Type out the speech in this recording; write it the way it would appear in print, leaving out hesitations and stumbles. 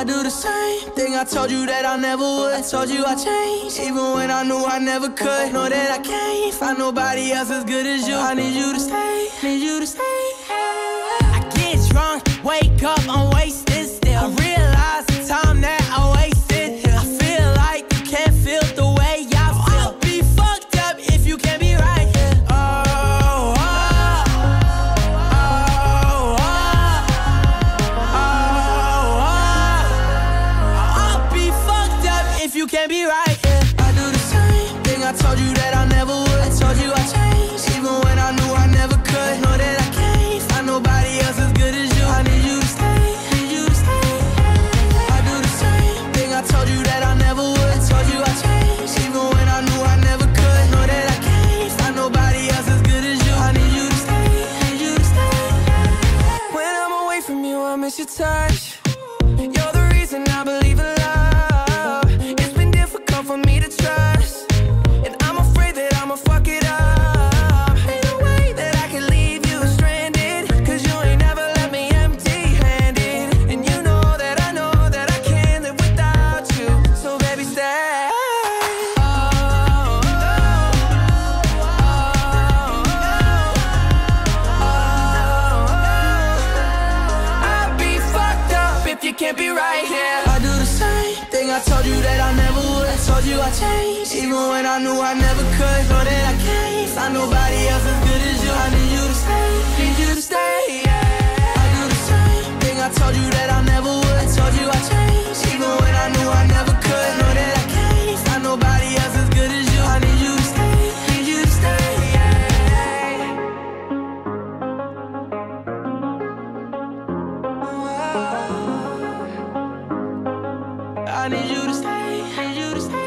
I do the same thing I told you that I never would. I told you I changed, even when I knew I never could. Know that I can't find nobody else as good as you. I need you to stay, need you to stay. I get drunk, wake up, I'm wasted still. I realize the time that I wasted. I feel like you can't feel the way I feel. I'll be fucked up if you can't be right here. You can't be right, yeah. I do the same thing I told you that I never would. I told you I changed, even when I knew I never could. Know that I can't find nobody else as good as you. I need you to stay, need you to stay. I do the same thing I told you that I never would. I told you I changed, even when I knew I never could. Know that I can't find nobody else as good as you. I need you to stay, need you to stay. When I'm away from you, I miss your touch. You're the reason I believe in love. For me to trust, and I'm afraid that I'ma fuck it up. Ain't no way that I can leave you stranded, cause you ain't never left me empty-handed. And you know that I can't live without you. So baby, stay. I'd be fucked up if you can't be right here. I do the same thing I told you that I never would. I told you I changed, even when I knew I never could. Know that I can't find nobody else as good as you. I need you to stay, need you to stay, yeah. I do the same thing I told you that I never would. I told you I changed, even when I knew I never could. Know that I can't find nobody else as good as you. I need you to stay, need you to stay, yeah. I need you to stay, need you to stay.